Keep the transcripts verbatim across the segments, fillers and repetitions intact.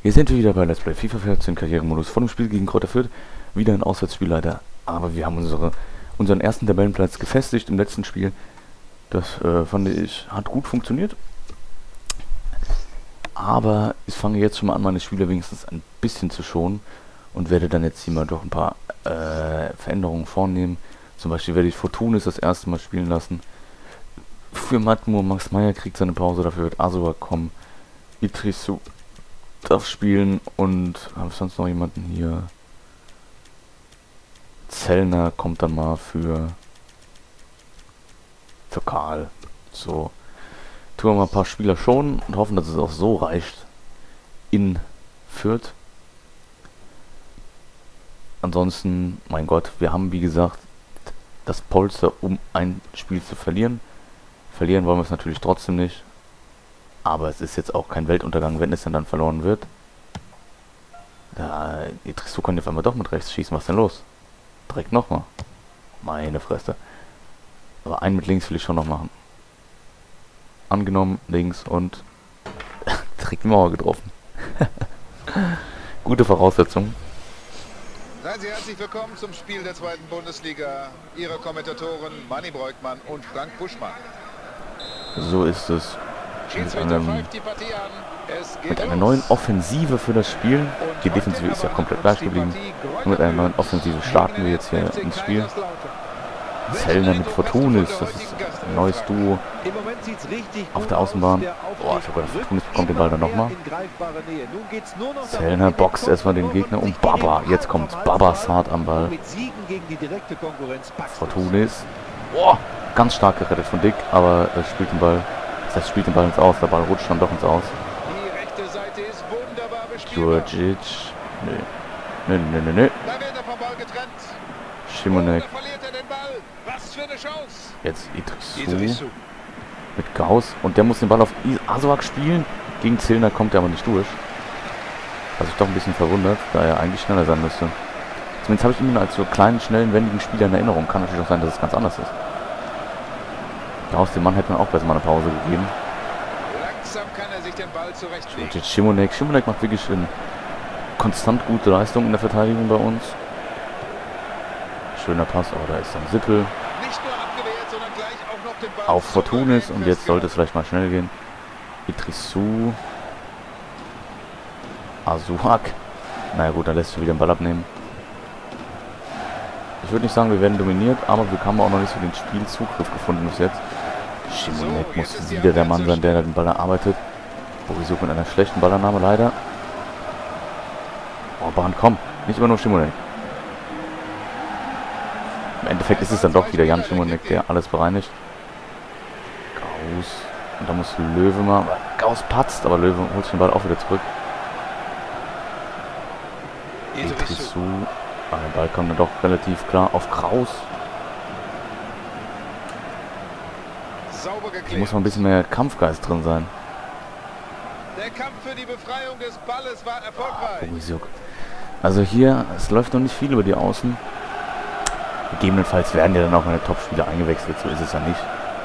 Hier sind wir wieder bei Let's Play FIFA vierzehn Karrieremodus vor dem Spiel gegen Kräuter Fürth. Wieder ein Auswärtsspiel leider, aber wir haben unsere, unseren ersten Tabellenplatz gefestigt im letzten Spiel. Das äh, fand ich, hat gut funktioniert. Aber ich fange jetzt schon mal an, meine Spieler wenigstens ein bisschen zu schonen und werde dann jetzt hier mal doch ein paar äh, Veränderungen vornehmen. Zum Beispiel werde ich Fortunis das erste Mal spielen lassen. Für Matmur, Max Meyer kriegt seine Pause, dafür wird Azua kommen. Idrissou darf spielen und habe ich sonst noch jemanden hier? Zellner kommt dann mal für für Karl. So, tun wir mal ein paar Spieler schonen und hoffen, dass es auch so reicht in Fürth. Ansonsten, mein Gott, wir haben wie gesagt das Polster, um ein Spiel zu verlieren. Verlieren wollen wir es natürlich trotzdem nicht. Aber es ist jetzt auch kein Weltuntergang, wenn es denn dann verloren wird. Da, Idrissou kann auf einmal doch mit rechts schießen. Was ist denn los? Direkt nochmal. Meine Fresse. Aber einen mit links will ich schon noch machen. Angenommen, links und direkt die Mauer getroffen. Gute Voraussetzung. Seien Sie herzlich willkommen zum Spiel der zweiten Bundesliga. Ihre Kommentatoren Manni Breukmann und Frank Buschmann. So ist es. Mit, einem, mit einer neuen Offensive für das Spiel. Die Defensive ist ja komplett gleich geblieben. Und mit einer neuen Offensive starten wir jetzt hier ins Spiel. Zellner mit Fortunis, das ist ein neues Duo auf der Außenbahn. Boah, ich glaube, Fortunis bekommt den Ball dann nochmal. Zellner boxt erstmal den Gegner und Baba, jetzt kommt Baba Saad am Ball. Fortunis, boah, ganz stark gerettet von Dick, aber er spielt den Ball. Das heißt, spielt den Ball ins Aus, der Ball rutscht dann doch ins Aus. Djurdjic. Nö. Nö, nö, nö, nö. Šimonek. Jetzt Idrissou. Mit Gauss. Und der muss den Ball auf Azouak spielen. Gegen Zellner kommt er aber nicht durch. Was ich doch ein bisschen verwundert, da er eigentlich schneller sein müsste. Zumindest habe ich ihn als so kleinen, schnellen, wendigen Spieler in Erinnerung. Kann natürlich auch sein, dass es ganz anders ist. Aus dem Mann hätte man auch besser mal eine Pause gegeben. Langsam kann er sich den Ball zurechtlegen. Šimonek. Šimonek macht wirklich eine konstant gute Leistung in der Verteidigung bei uns. Schöner Pass, aber da ist dann Sippel. Nicht nur abgewehrt, sondern gleich auch noch den Ball auf Fortunis und jetzt sollte es vielleicht mal schnell gehen. Idrissou. Azouak. Na ja, gut, dann lässt sich wieder den Ball abnehmen. Ich würde nicht sagen, wir werden dominiert, aber wir haben auch noch nicht so den Spielzugriff gefunden bis jetzt. Šimonek so, muss wieder der Mann sein, der den Ball erarbeitet. Borisov mit einer schlechten Ballannahme leider. Oh, Bahn, komm. Nicht immer nur Šimonek. Im Endeffekt ist es dann doch wieder Jan Šimonek, der alles bereinigt. Gauss. Und da muss Löwe mal... Gauss patzt, aber Löwe holt sich den Ball auch wieder zurück. Idrissou. Ah, der Ball kommt dann doch relativ klar auf Kraus. Hier muss mal ein bisschen mehr Kampfgeist drin sein. Der Kampf für die Befreiung des Balles war erfolgreich. Also hier, es läuft noch nicht viel über die Außen. Gegebenenfalls werden ja dann auch meine Top-Spieler eingewechselt, so ist es ja nicht.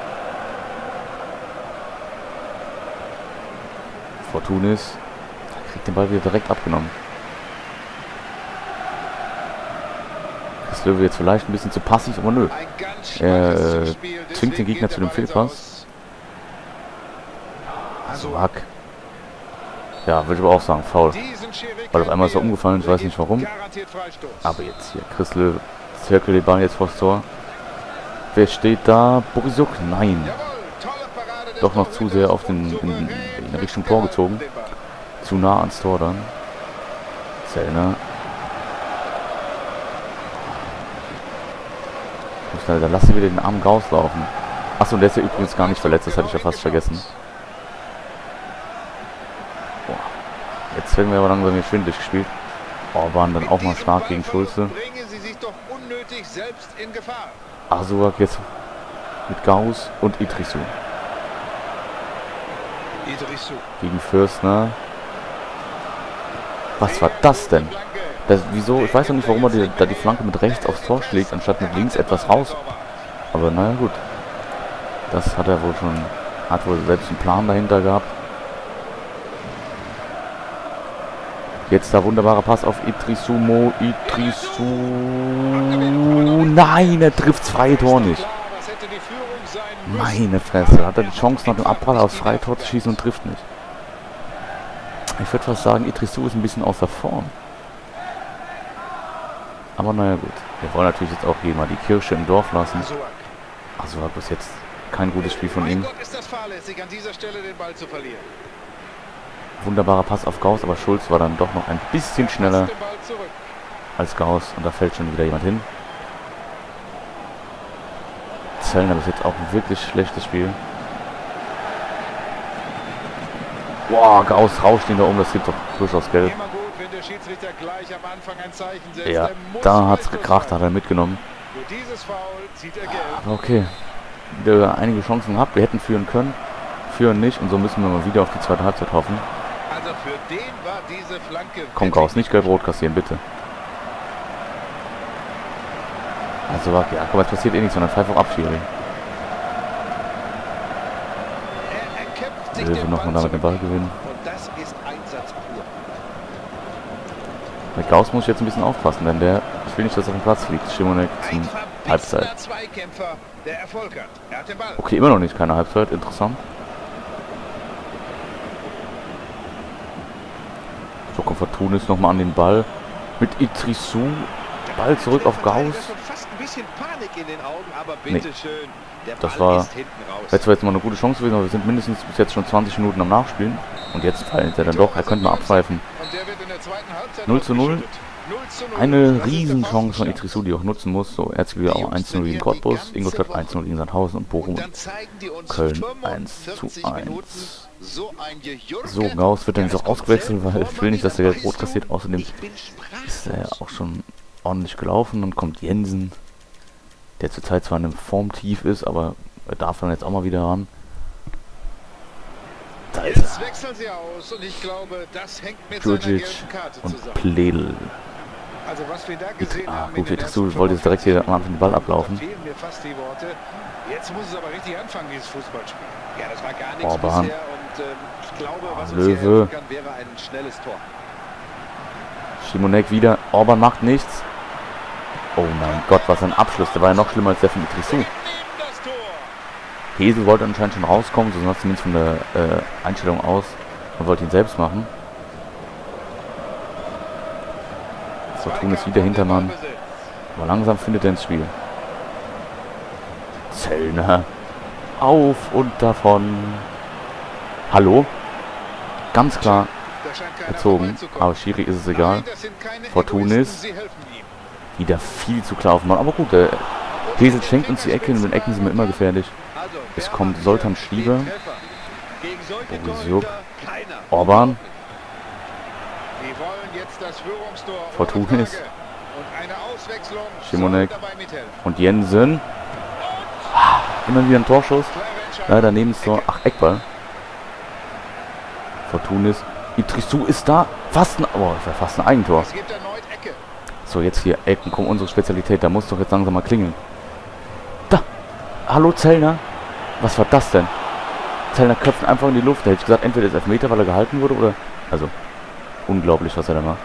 Fortunis kriegt den Ball wieder direkt abgenommen. Löwe jetzt vielleicht ein bisschen zu passiv, aber nö. Er äh, zwingt den Gegner zu dem Fehlpass. Azouak. Ja, würde ich aber auch sagen, faul. Weil auf einmal ist er umgefallen, ich weiß nicht warum. Aber jetzt hier, Chris Löwe zirkelt den Ball jetzt vors Tor. Wer steht da? Borisov? Nein. Doch noch zu sehr auf den in, in Richtung Tor gezogen. Zu nah ans Tor dann. Zellner. Da lassen wir den armen Gauss laufen. Achso, und der ist ja übrigens gar nicht verletzt, das hatte ich ja fast vergessen. Boah. Jetzt werden wir aber langsam hier schwindelig gespielt. Orban dann auch mal stark gegen Schulze. Azouak jetzt mit Gauss und Idrissou. Gegen Fürstner. Was war das denn? Das, wieso? Ich weiß noch nicht, warum er die, da die Flanke mit rechts aufs Tor schlägt, anstatt mit links etwas raus. Aber naja, gut. Das hat er wohl schon, hat wohl selbst einen Plan dahinter gehabt. Jetzt der wunderbare Pass auf Idrissou. Idrissou. Nein, er trifft das freie Tor nicht. Meine Fresse. Hat er die Chance nach dem Abprall aufs freie Tor zu schießen und trifft nicht. Ich würde fast sagen, Idrissou ist ein bisschen außer Form. Aber naja gut. Wir wollen natürlich jetzt auch hier mal die Kirsche im Dorf lassen. Also war bis jetzt kein gutes Spiel von ihm. Wunderbarer Pass auf Gauss, aber Schulz war dann doch noch ein bisschen schneller als Gauss. Und da fällt schon wieder jemand hin. Zellner bis jetzt auch ein wirklich schlechtes Spiel. Boah, Gauss rauscht ihn da um, das gibt doch durchaus Gelb. Ja, da hat es gekracht, hat er mitgenommen. Aber okay, wir einige Chancen gehabt, wir hätten führen können, führen nicht und so müssen wir mal wieder auf die zweite Halbzeit hoffen. Komm Gauss, nicht gelb-rot kassieren, bitte. Also ja, komm, jetzt passiert eh nichts, sondern pfeif auch ab, Schiri. Löwe nochmal damit den Ball gewinnen. Mit Gauss muss ich jetzt ein bisschen aufpassen, denn der, ich will nicht, dass er auf den Platz fliegt. Schimonek zum Halbzeit. Okay, immer noch nicht, keine Halbzeit, interessant. So, kommt Fortunis nochmal an den Ball. Mit Idrissou. Ball zurück auf Gauss. Nee, das war jetzt war jetzt mal eine gute Chance gewesen, aber wir sind mindestens bis jetzt schon zwanzig Minuten am Nachspielen. Und jetzt fällt er dann doch, er könnte mal abpfeifen. null zu null. Eine Riesenchance von Idrissou, die auch nutzen muss. So, Erzgebirge auch eins zu null gegen Cottbus, Ingolstadt eins zu null gegen Sandhausen und Bochum Köln eins zu eins. So, Gauss wird dann jetzt auch ausgewechselt, weil ich will nicht, dass der Gelb-Rot kassiert. Außerdem ist er ja auch schon ordentlich gelaufen. Und kommt Jensen, der zurzeit zwar in einem Formtief ist, aber er darf dann jetzt auch mal wieder ran. Da ist Jetzt wechseln sie aus und ich glaube, das hängt mit seiner gelben Karte und zusammen. Pledl. Also was wir da gesehen Ah, haben, gut, Idrissou wollte jetzt direkt hier am Anfang den Ball ablaufen. fehlen mir fast die Worte. Jetzt muss es aber richtig anfangen, dieses Fußballspiel. Ja, das war gar nichts Orban. bisher und ähm, ich glaube, was Löwe. uns hier helfen kann, wäre ein schnelles Tor. Schimonek wieder. Orban macht nichts. Oh mein Gott, was ein Abschluss. Der war ja noch schlimmer als der von Idrissou. Hesel wollte anscheinend schon rauskommen, so sah es zumindest von der äh, Einstellung aus. Man wollte ihn selbst machen. Fortunis wieder Hintermann. Aber langsam findet er ins Spiel. Zellner. Auf und davon. Hallo? Ganz klar gezogen. Aber Schiri ist es egal. Fortunis. Wieder viel zu klar auf den Mann. Aber gut, der Hesel schenkt uns die Ecke. Und in den Ecken sind wir immer gefährlich. Es kommt Soltan Schieber. Borisiuk. Orban. Fortunis. Schimonek. Und Jensen. Immer wieder ein Torschuss. Leider neben das Tor. Ach, Eckball. Fortunis. Idrissou ist da. Fast ein, oh, das war fast ein Eigentor. So, jetzt hier Ecken. Komm, unsere Spezialität. Da muss doch jetzt langsam mal klingeln. Da. Hallo Zellner. Was war das denn? Zellner köpft einfach in die Luft. Da hätte ich gesagt, entweder ist Elfmeter, weil er gehalten wurde, oder... Also, unglaublich, was er da macht.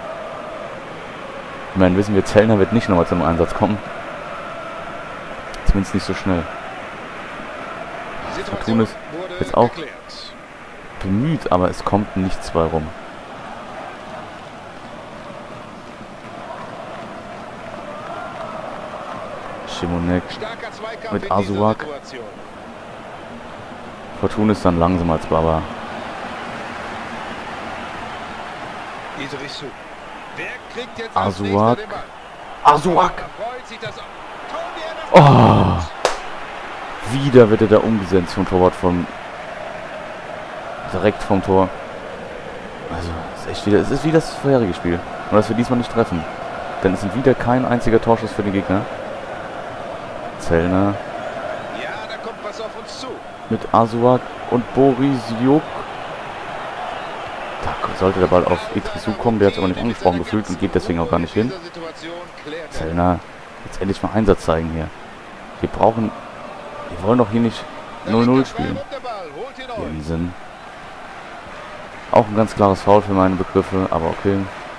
Ich meine, wissen wir, Zellner wird nicht nochmal zum Einsatz kommen. Zumindest nicht so schnell. Fortunis jetzt auch bemüht, aber es kommt nichts bei rum. Schimonek mit Asuak. Fortunis dann langsam als Baba. Asuak. Asuak. Oh. Wieder wird er da umgesetzt vom Torwart von direkt vom Tor. Also es ist echt wieder, es ist wie das vorherige Spiel. Nur dass wir diesmal nicht treffen. Denn es sind wieder kein einziger Torschuss für den Gegner. Zellner. Ja, da kommt was auf uns zu. Mit Asuak und Borisiuk. Da sollte der Ball auf Idrissou kommen, der hat es aber nicht angesprochen gefühlt und geht deswegen auch gar nicht hin. Zellner, jetzt endlich mal Einsatz zeigen hier. Wir brauchen, wir wollen doch hier nicht null null spielen. Jensen. Auch ein ganz klares Foul für meine Begriffe, aber okay.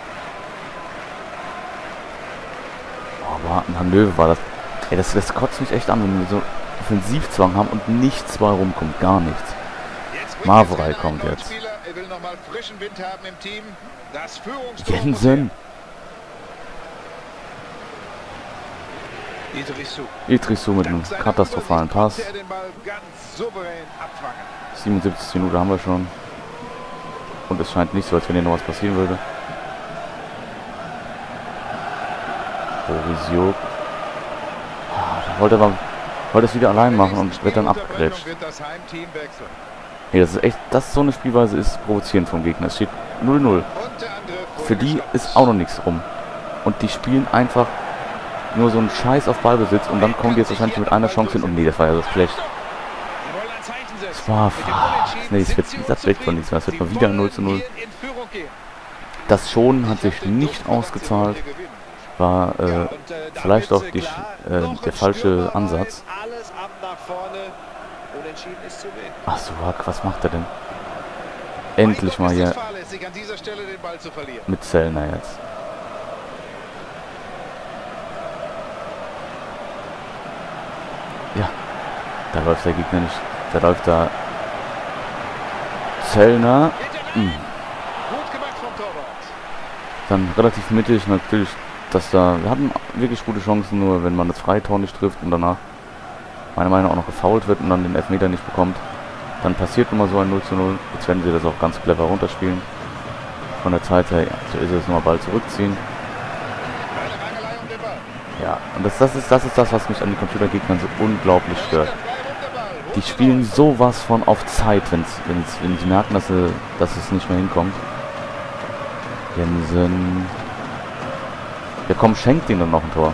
Oh, aber ein Löwe war das. Ey, das, das kotzt mich echt an, wenn wir so Offensivzwang haben und nichts bei rumkommt. Gar nichts. Mavrei kommt jetzt. Jensen. Idrissou mit einem katastrophalen Pass. siebenundsiebzigste Minute haben wir schon. Und es scheint nicht so, als wenn hier noch was passieren würde. Borisio. Ah, da wollte er wollte es wieder allein machen und wird dann abgeklatscht. Nee, das ist echt, das so eine Spielweise ist provozierend vom Gegner. Es steht null null. Für die ist auch noch nichts rum. Und die spielen einfach nur so einen Scheiß auf Ballbesitz und dann kommen die jetzt wahrscheinlich mit einer Chance hin. Und nee, das war ja so schlecht. Das war... Nee, das wird, das wird von nichts mehr. Das wird mal wieder null zu null. Das schon hat sich nicht ausgezahlt. War äh, vielleicht auch die, äh, der falsche Ansatz. Ach so, was macht er denn? Endlich mal hier mit Zellner jetzt. Ja, da läuft der Gegner nicht. Da läuft da Zellner. Hm. Dann relativ mittig natürlich, dass da... Wir hatten wirklich gute Chancen, nur wenn man das Freitor nicht trifft und danach meiner Meinung nach auch noch gefoult wird und dann den Elfmeter nicht bekommt, dann passiert immer so ein null zu null. Jetzt werden sie das auch ganz clever runterspielen. Von der Zeit her, ja, so ist es, nochmal Ball zurückziehen. Ja, und das, das, ist, das ist das, was mich an den Computergegnern so unglaublich stört. Die spielen sowas von auf Zeit, wenn's, wenn's, wenn sie merken, dass, sie, dass es nicht mehr hinkommt. Jensen. Ja komm, schenkt ihnen dann noch ein Tor.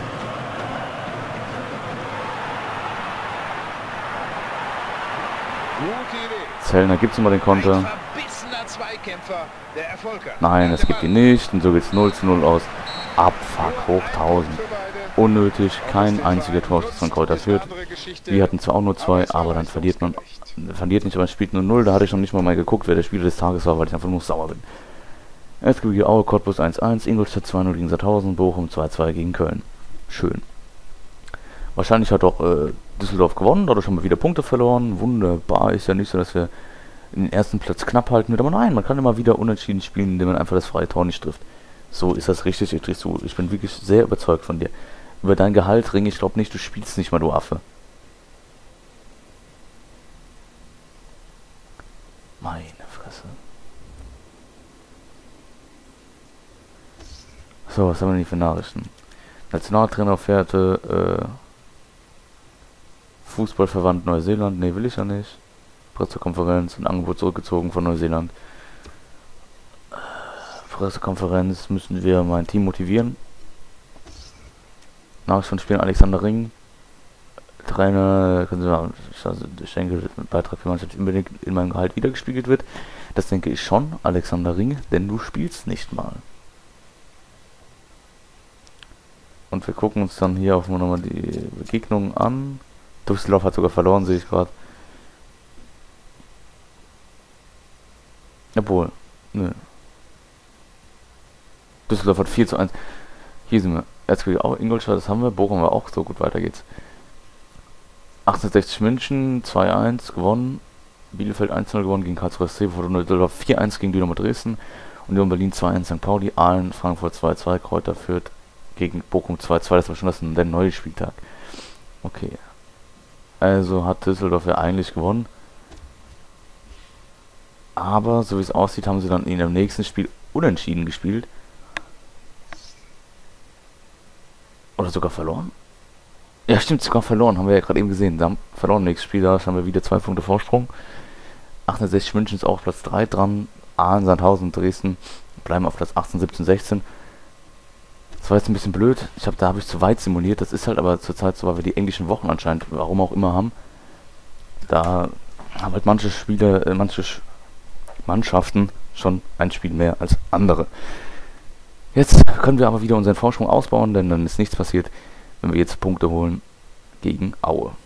Zellner gibt es immer den Konter. Nein, es gibt ihn nicht. Und so geht es null zu null aus. Abfuck, hoch tausend. Unnötig, kein einziger Torschuss von Kräuter Fürth. Wir hatten zwar auch nur zwei, aber dann verliert man. Verliert nicht, aber man spielt nur null. Da hatte ich noch nicht mal mal geguckt, wer der Spieler des Tages war, weil ich einfach nur sauer bin. S G W Aue, Cottbus eins eins, Ingolstadt zwei null gegen Sandhausen, Bochum zwei zwei gegen Köln. Schön. Wahrscheinlich hat auch äh, Düsseldorf gewonnen, dadurch haben wir wieder Punkte verloren. Wunderbar, ist ja nicht so, dass wir den ersten Platz knapp halten. Aber nein, man kann immer wieder unentschieden spielen, indem man einfach das freie Tor nicht trifft. So ist das richtig, Idrissou. Ich bin wirklich sehr überzeugt von dir. Über dein Gehalt ringe ich glaube nicht, du spielst nicht mal, du Affe. Meine Fresse. So, was haben wir denn für Nachrichten? Nationaltrainer fährte, äh, Fußballverband Neuseeland, ne, will ich ja nicht. Pressekonferenz, ein Angebot zurückgezogen von Neuseeland. Äh, Pressekonferenz, müssen wir mein Team motivieren. Nachricht von Spielen Alexander Ring. Trainer, können Sie sagen, also ich denke, ein Beitrag für Mannschaft unbedingt in meinem Gehalt wiedergespiegelt wird. Das denke ich schon, Alexander Ring, denn du spielst nicht mal. Und wir gucken uns dann hier auch nochmal die Begegnungen an. Düsseldorf hat sogar verloren, sehe ich gerade. Obwohl, nö. Düsseldorf hat vier zu eins. Hier sind wir. Jetzt auch Ingolstadt, das haben wir. Bochum war auch so gut, weiter geht's. achtzehnhundertsechzig München, zwei eins gewonnen. Bielefeld eins null gewonnen gegen Karlsruhe S C. Düsseldorf vier eins gegen Dynamo Dresden. Union Berlin zwei eins Sankt Pauli. Aalen, Frankfurt zwei zwei. Kräuter Fürth gegen Bochum zwei zwei. Das war schon das, der neue Spieltag. Okay. Also hat Düsseldorf ja eigentlich gewonnen. Aber so wie es aussieht, haben sie dann in dem nächsten Spiel unentschieden gespielt. Oder sogar verloren? Ja, stimmt, sogar verloren. Haben wir ja gerade eben gesehen. Da haben verloren, nächstes Spiel, da haben wir wieder zwei Punkte Vorsprung. achtundsechzig München ist auch auf Platz drei dran. Aalen, Sandhausen und Dresden bleiben auf Platz achtzehn, siebzehn, sechzehn. Das war jetzt ein bisschen blöd. Ich habe da habe ich zu weit simuliert. Das ist halt aber zurzeit so, weil wir die englischen Wochen anscheinend, warum auch immer, haben. Da haben halt manche Spiele, äh, manche Mannschaften schon ein Spiel mehr als andere. Jetzt können wir aber wieder unseren Vorsprung ausbauen, denn dann ist nichts passiert, wenn wir jetzt Punkte holen gegen Aue.